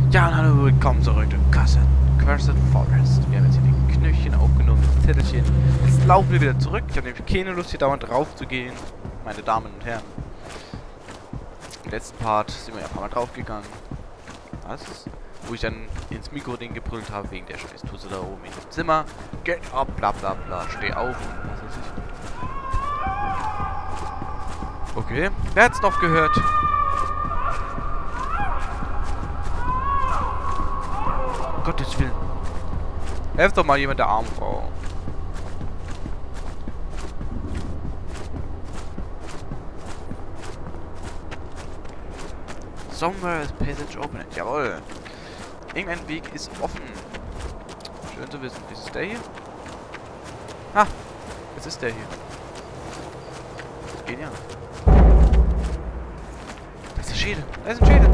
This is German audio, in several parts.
Ja, und hallo, willkommen zurück in Cursed Forest. Wir haben jetzt hier die Knöchchen aufgenommen, das Zettelchen. Jetzt laufen wir wieder zurück. Ich habe nämlich keine Lust, hier dauernd drauf zu gehen. Meine Damen und Herren. Im letzten Part sind wir ja ein paar Mal draufgegangen. Was? Wo ich dann ins Mikro-Ding gebrüllt habe, wegen der scheiß Tusse da oben in dem Zimmer. Get up, bla bla bla, steh auf und was weiß ich. Okay, wer hat's noch gehört? Gottes Willen. Helft doch mal jemand der armen Frau. Somewhere is passage open. Jawohl. Irgendein Weg ist offen. Schön zu wissen. Ist es der hier? Ha! Es ist der hier. Genial. Da ist der Schädel. Da ist ein Schädel.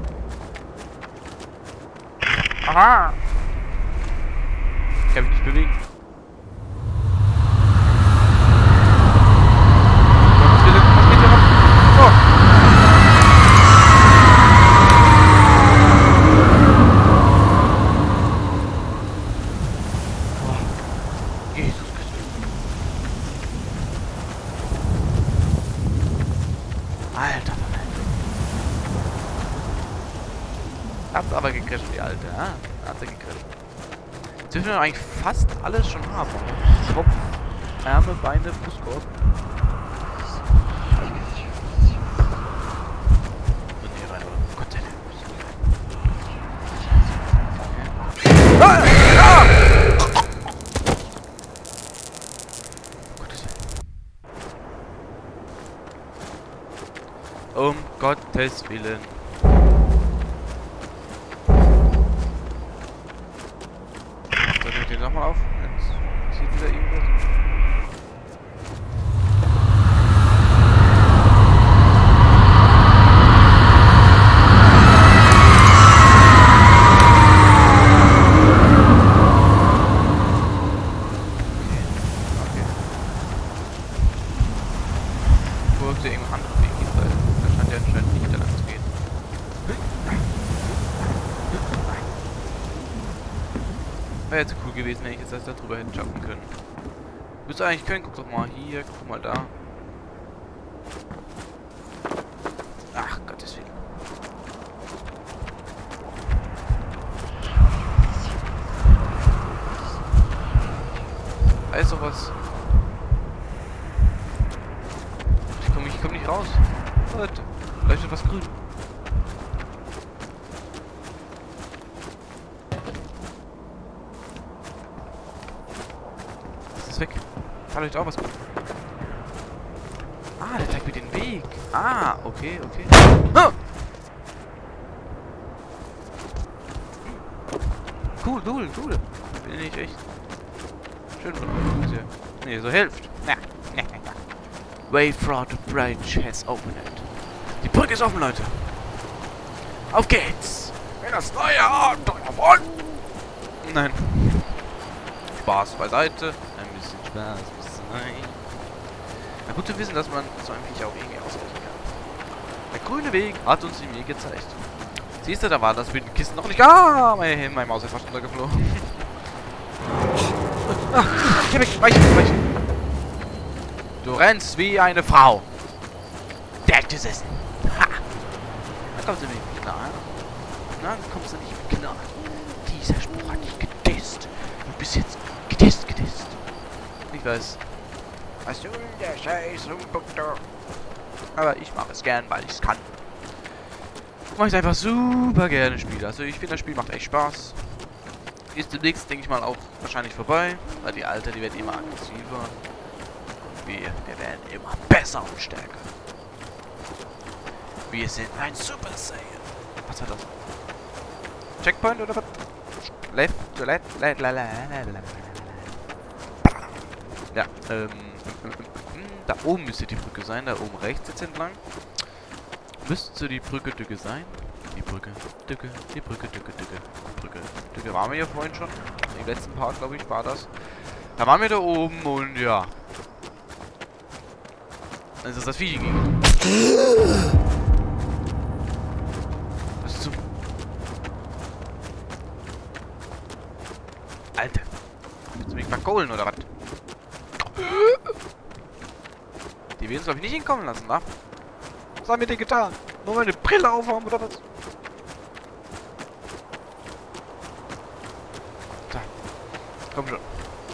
Aha! Ich kann mich nicht bewegen. Was geht hier noch? Oh! Oh. Jesus Christus. Alter. Hat's aber gegriffen, die Alte. Ah, hat sie gegriffen. Jetzt dürfen wir eigentlich fast alles schon haben. Kopf, Arme, Beine, Brustkorb. Und hier rein, oder? Gott sei Dank. Ah! Ah! Gottes Willen. Um Gottes Willen. Nochmal auf. Jetzt sieht wieder irgendwas. Okay. Wo es ja irgendein anderer Weg geht, weil da scheint ja anscheinend nicht da lang zu gehen. Wäre jetzt cool gewesen, wenn ich jetzt da drüber hätte jumpen können. Müsste eigentlich können, guck doch mal hier, guck mal da. Ach, Gottes Willen. Da ist doch was. Ich komm nicht raus. Leute, leuchtet was grün. Weg. Da leuchtet auch was gut. Ah, der zeigt mir den Weg. Ah, okay, okay. Ah! Cool. Bin ich echt schön von euch. Nee, so hilft. Wayfront Bridge has opened. Die Brücke ist offen, Leute. Auf geht's. In das neue Abenteuer von... Nein. Spaß beiseite. Spaß, na gut zu wissen, dass man so ein Viech auch irgendwie ausweichen kann. Der grüne Weg hat uns den Weg gezeigt. Siehst du, da war das mit den Kisten noch nicht. Ah, meine Maus ist fast runtergeflogen. Ah, geh weg, weichen. Du rennst wie eine Frau. Der gesessen. Ha! Da kommst du nicht mit klar. Na, kommst du nicht mit klar. Dieser Spruch hat dich gedisst. Du bist jetzt gedisst. Ich weiß. Was du der Scheiß Doktor. Aber ich mache es gern, weil ich es kann. Weil ich es einfach super gerne spiele. Also ich finde, das Spiel macht echt Spaß. Ist demnächst, denke ich mal, auch wahrscheinlich vorbei. Weil die Alter, die werden immer aggressiver. Und wir werden immer besser und stärker. Wir sind ein Super Saiyan. Was hat das? Checkpoint oder was? Left. Ja, da oben müsste die Brücke sein, da oben rechts jetzt entlang. Müsste die Brücke Dücke sein. Die Brücke Dücke. Waren wir ja vorhin schon. Im letzten Part, glaube ich, war das. Da waren wir da oben und ja. Dann ist das Vieh ging. Was zum... Alter. Willst du mich verkohlen, oder was? Die will uns, glaube ich, nicht hinkommen lassen, wa? Was haben wir denn getan? Nur meine Brille aufhaben, oder was? Da. Komm schon.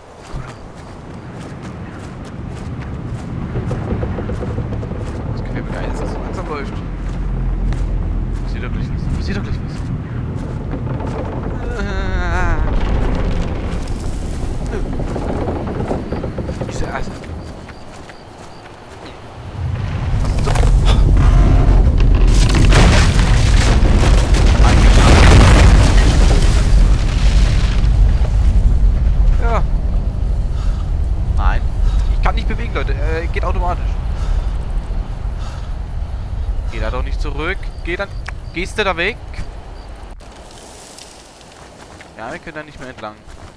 Das gefällt mir gar nicht, dass das so langsam läuft. Passiert doch gleich was. Passiert doch gleich was. Diese Asse. Ja. Nein. Ich kann nicht bewegen, Leute. Geht automatisch. Geh da doch nicht zurück. Geh dann. Gehst du da weg? Ja, wir können da nicht mehr entlang.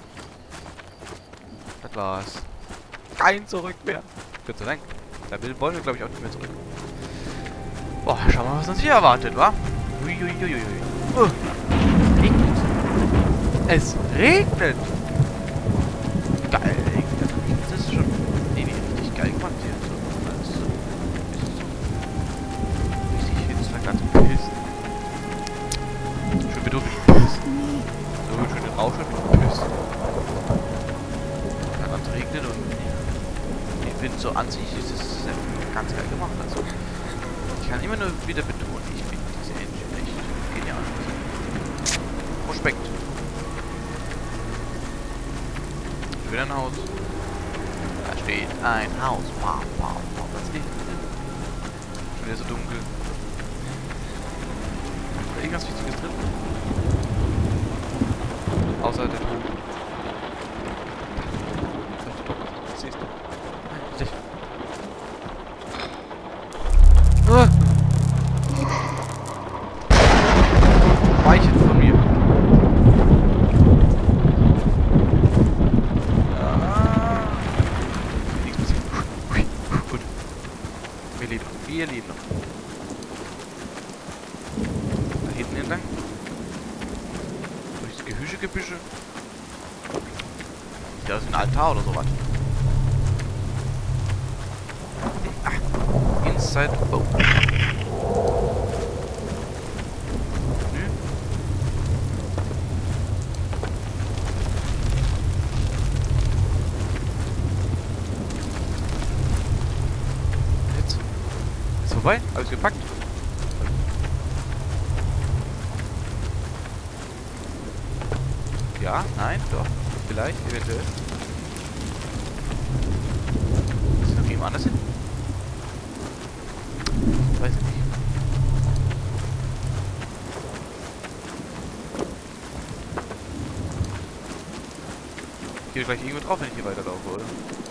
Das war's. Kein Zurück mehr. Gott sei Dank. Da wollen wir, glaube ich, auch nicht mehr zurück. Boah, schau mal, was uns hier erwartet, wa? Uiuiuiui. Regnet. Es regnet. Geil, regnet. Das ist schon richtig geil gemacht hier. Das ist so richtig finster, ganz pissen. Schön bedruckt pissen. So schön den Rausch und pissen. Dann hat es regnet und ich finde so an sich ist es ganz geil gemacht. Also ich kann immer nur wieder betonen, ich finde diese Engine echt genial. Prospekt. Wieder ein Haus. Da steht ein Haus. Pam, pam, pam. Was ist denn? Schon wieder so dunkel. Ist da irgendwas Wichtiges drin? Außer der Truhe. Siehst du? Nein, Weichen von mir. Nichts passiert. Gut. Wir leben noch. Wir leben noch. Da hinten entlang. Durchs Gebüsche. Sieht aus wie ein Altar oder sowas. Inside Boat. Jetzt. Ist vorbei? Alles gepackt? Ja, nein, doch. Vielleicht, eventuell. Ist noch jemand anders hin? Weiß ich nicht. Ich gehe gleich irgendwo drauf, wenn ich hier weiterlaufe, oder?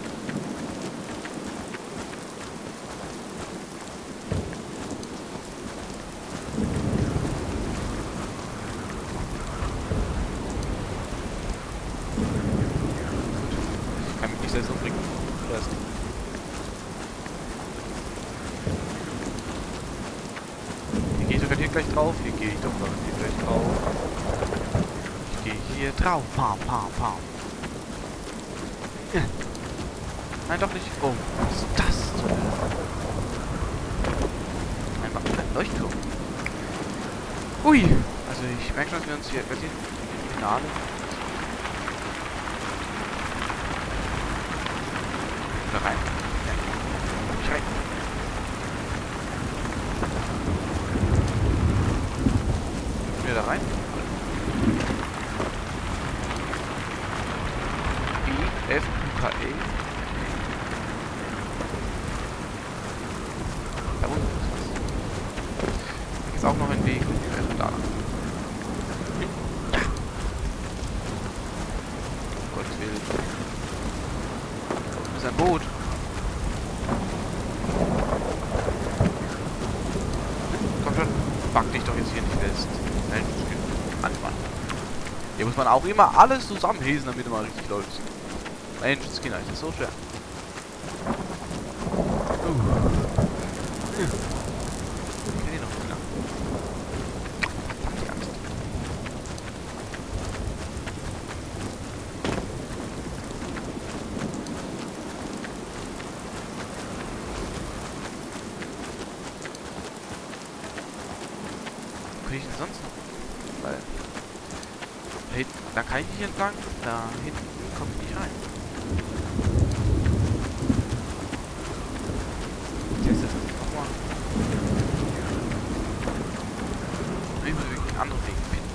Ich kann mich nicht selbst umbringen. Erst. Hier gehe ich doch hier gleich drauf. Hier gehe ich doch hier gleich drauf. Ich gehe hier drauf. Pam, pam, pam. Nein, doch nicht. Oh, was ist das? Einfach ein Leuchtturm. Ui. Also ich merke schon, dass wir uns hier wirklich im Finale. Da rein. Ja. Ich rein. Wieder da rein. I-F-U-K-E. Da unten ist was. Da gibt es auch noch einen Weg. Da lang. Ja. Gottes Willen. Da unten ist ein Boot. Komm schon. Back dich doch jetzt hier nicht fest. Manchmal. Hier muss man auch immer alles zusammenhäsen, damit immer richtig läuft. Engine Skin, das ist so schwer. Okay, noch knapp. Die Angst. denn sonst noch? Weil da hinten, da kann ich nicht entlang, da hinten komme ich nicht rein. Ich teste das jetzt nochmal. Ich muss wirklich einen anderen Weg finden.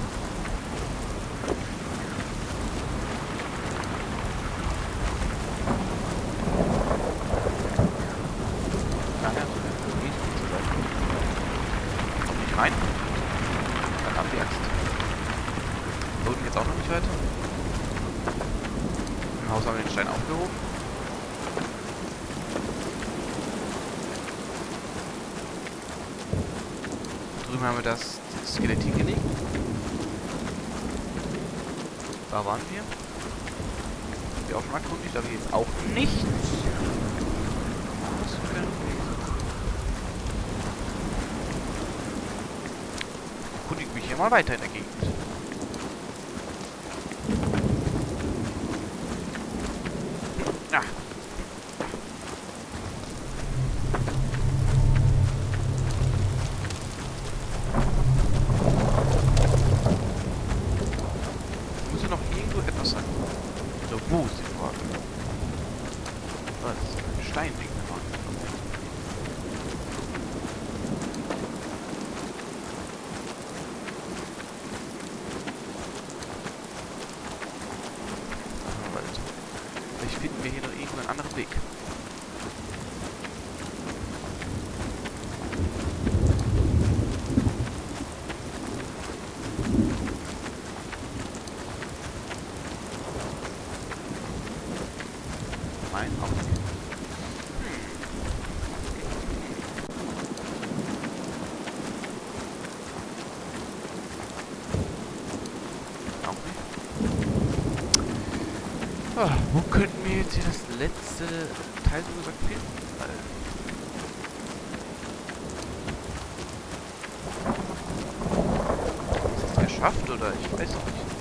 Daher so der Weg zur Seite. Komm nicht rein. Dann ab die Axt. Da unten geht's auch noch nicht weiter. Im Haus haben wir den Stein aufgehoben. Drüben haben wir das Skelett hingelegt. Da waren wir. Haben wir auch schon erkundigt, aber hier ist auch nichts. Erkundige mich hier mal weiter in der Gegend. Ja. Muss ja noch irgendwo etwas sein. So, wo ist die Frage? Was? Ein Steinding. Vielleicht finden wir hier noch irgendeinen anderen Weg. Nein, auch nicht. Auch nicht. Ah, wo könnten wir jetzt hier das letzte Teil so gesagt finden? Ist das geschafft oder ich weiß noch nicht.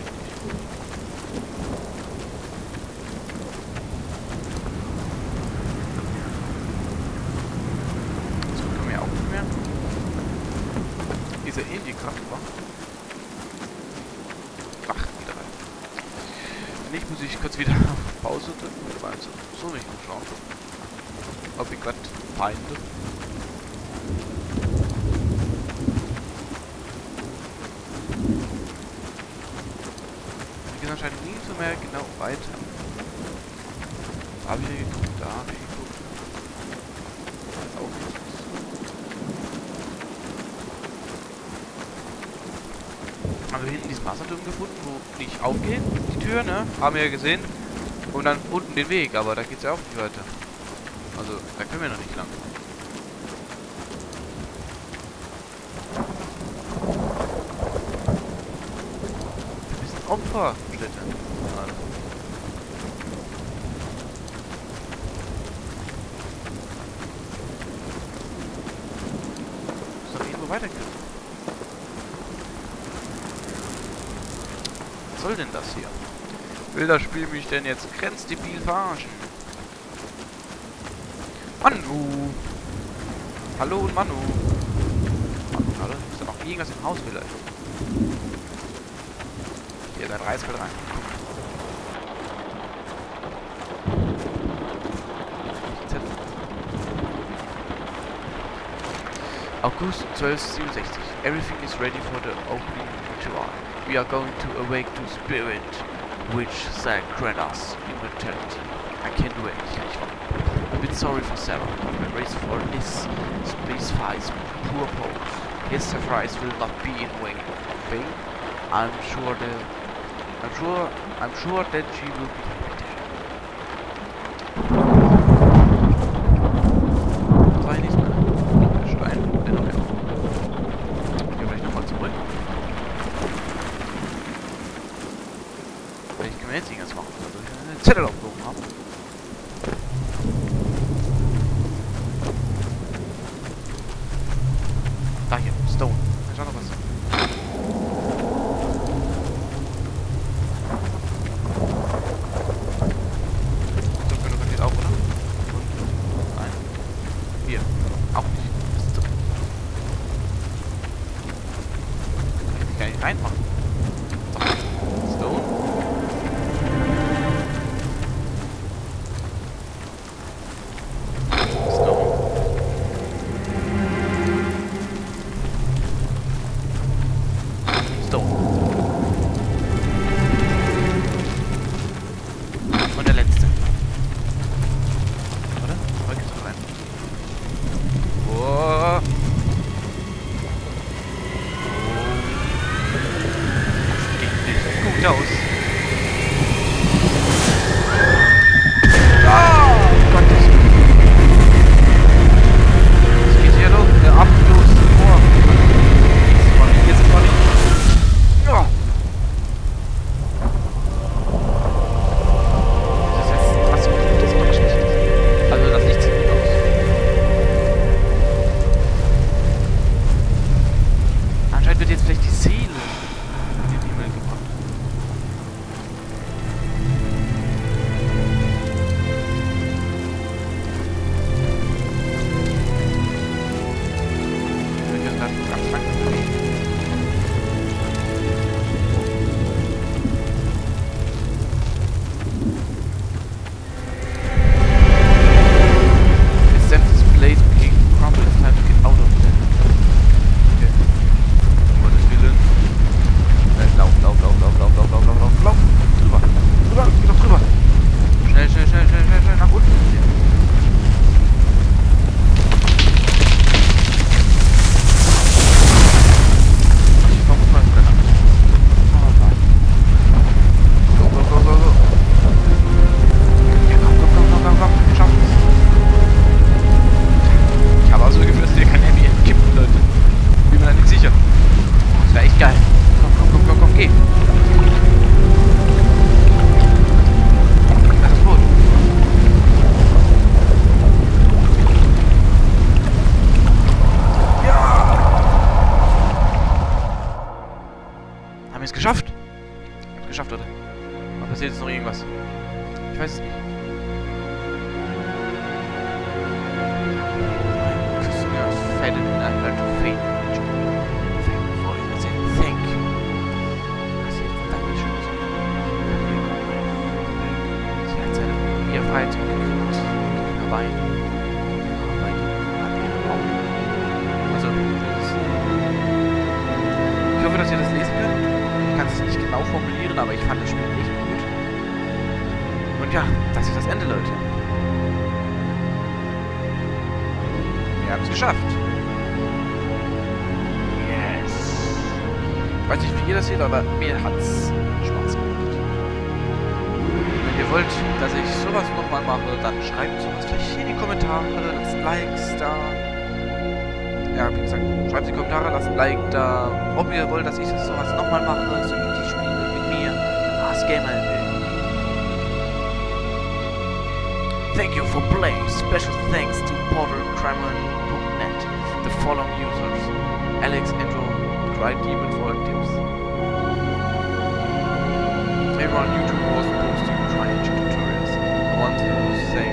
So können wir auch nicht mehr. Diese Indie-Kraft war. Ach, wieder rein. Nicht muss ich kurz wieder auf Pause drücken, also so nicht umschauen. Ob ich gerade Feinde. Wie gesagt, scheint nie so mehr genau weiter. Da habe ich ja geguckt, da habe ich geguckt. Da ist auch nichts. Haben wir hinten diesen Wasserturm gefunden, wo nicht aufgeht, die Tür, ne? Haben wir ja gesehen. Und dann unten den Weg, aber da geht's ja auch nicht weiter. Also, da können wir noch nicht lang. Wir sind Opferstätte. Also. Muss doch irgendwo weitergehen. Was soll denn das hier? Will das Spiel mich denn jetzt grenzdebil verarschen? Manu! Hallo und Manu! Manu, hallo? Ist da noch irgendwas im Haus vielleicht? Hier, dein Reisfeld rein. August 1267. Everything is ready for the opening ritual. We are going to awake to spirit, which shall grant us immortality. I can't do it. Ich kann nicht machen. I'm a bit sorry for Sarah, but my race for this space fights poor pose. His sacrifice will not be in vain. I'm sure that she will be happy. Das war hier nichts mehr. Der Stein, der noch mehr. Gehen wir gleich nochmal zurück. Vielleicht können wir jetzt irgendwas machen, dadurch eine Zettel aufgehoben haben. Da hier, Stone. Da schaut noch was. So, geht auch, oder? Und, nein. Hier. Auch nicht. reinmachen. Stone. Stone. Stone. Und der letzte. Oder? Oder geht's noch rein? Oh. Gut aus. Oh, Gottes Willen. Was geht hier los? Der Abfluss vor. Hier sind wir nicht. Ja. Das ist jetzt was so Gutes oder Schlechtes? Also das Licht sieht gut aus. Anscheinend wird jetzt vielleicht die Seele in den Himmel gebracht. Haben wir es geschafft? Geschafft, oder? Aber passiert jetzt noch irgendwas? Ich weiß es nicht. Customers faded in a hurt of fate. Thank you. Sie hat seine Freiheit zurückgekriegt. Wein. Wein hat ihre Augen. Also, ich hoffe, dass ihr das lesen könnt. Ich kann es nicht genau formulieren, aber ich fand das Spiel echt gut. Und ja, das ist das Ende, Leute. Wir haben es geschafft. Yes. Ich weiß nicht, wie ihr das seht, aber mir hat es Spaß gemacht. Wenn ihr wollt, dass ich sowas nochmal mache, dann schreibt sowas vielleicht in die Kommentare, lasst Likes da. Ja, wie gesagt, schreibt in die Kommentare, lasst ein Like da. Ob ihr wollt, dass ich sowas nochmal mache, so Indie-Spiele mit mir, AskGamer. Thank you for playing. Special thanks to PortalCrimeRun.net, the following users: Alex, Andrew, CryDemon for tips. Everyone on YouTube was posting trying tutorials. I want to thank.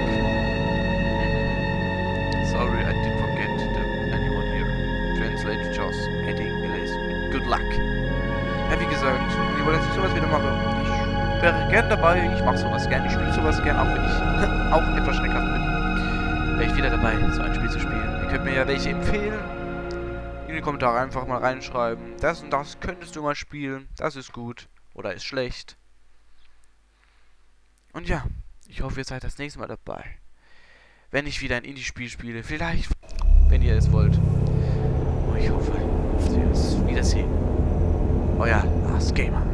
Sorry, I did forget anyone here. Translate just heading delays. Good luck. Ja, wie gesagt, wenn ihr wollt, dass ich sowas wieder mache, ich wäre gern dabei. Ich mache sowas gern. Ich spiele sowas gern, auch wenn ich auch etwas schreckhaft bin. Wäre ich wieder dabei, so ein Spiel zu spielen. Ihr könnt mir ja welche empfehlen. In die Kommentare einfach mal reinschreiben. Das und das könntest du mal spielen. Das ist gut. Oder ist schlecht. Und ja, ich hoffe, ihr seid das nächste Mal dabei. Wenn ich wieder ein Indie-Spiel spiele. Vielleicht, wenn ihr es wollt. Und ich hoffe, dass wir uns wiedersehen. Euer AskGamer.